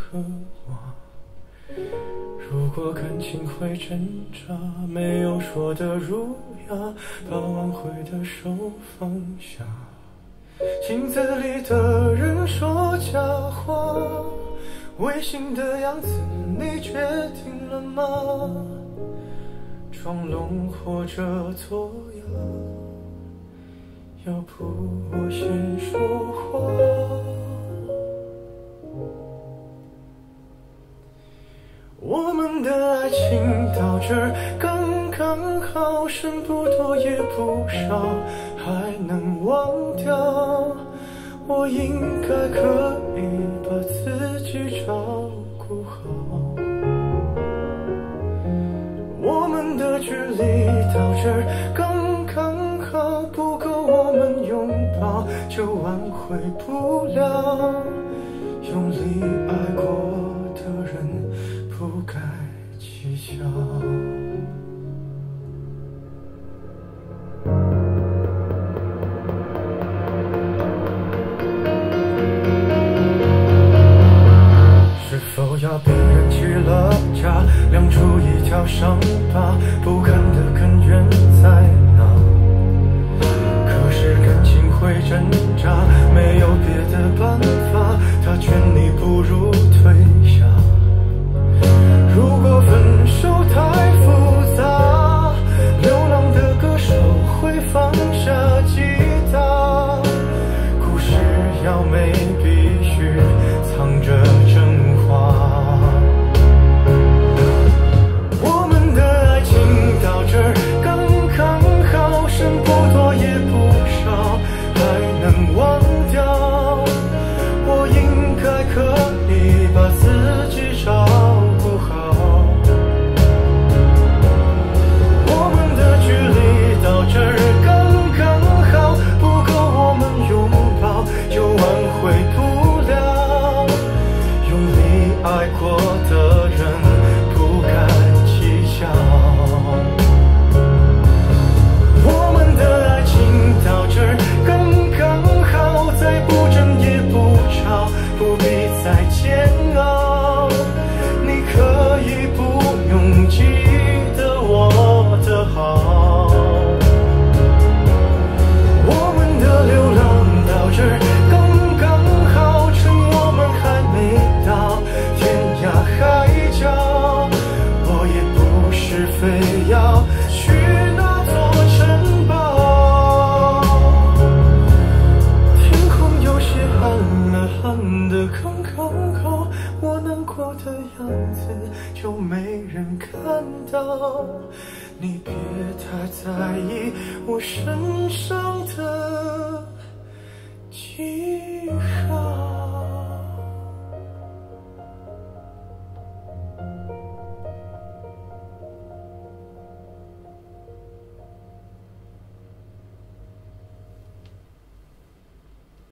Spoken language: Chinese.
和我。如果感情会挣扎，没有说的儒雅，把挽回的手放下。镜子里的人说假话，违心的样子你决定了吗？装聋或者作哑，要不我先说话。我们的爱情到这儿刚刚好，剩不多也不少，还能忘掉。我应该可以把自己照顾好。我们的距离到这儿刚刚好，不够我们拥抱，就挽回不了。用力爱过的人不该计较。是否要被人起了家，亮出一条伤疤，不堪的根源在哪？可是感情会挣扎，没有别的办法，他劝你不如退下。如果分手太复杂，流浪的歌手会放下吉他，故事要美必须藏着真话。我们的爱情到这儿刚刚好，剩不多也不少，还能忘掉。我应该可以把自己照顾好。我们的距离到这儿刚刚好，不够我们拥抱，就挽回不了。用力爱过的人不该计较。我们的爱情到这儿刚刚好，再不争也不吵，不必再煎熬。你可以不用记得我的好。我们的流浪到这儿刚刚好，趁我们还没到天涯海角。我也不是非要去那座城堡。天空有些暗了，暗得刚刚好，我难过的样子就没人看到。你别太在意我身上的记号。